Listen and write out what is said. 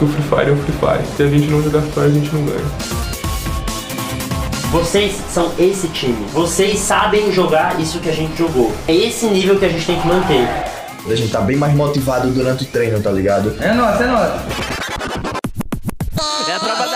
que o Free Fire é o Free Fire. Se a gente não jogar Free Fire, a gente não ganha. Vocês são esse time. Vocês sabem jogar isso que a gente jogou. É esse nível que a gente tem que manter. A gente tá bem mais motivado durante o treino, tá ligado? É nóis, é nóis. É a tropa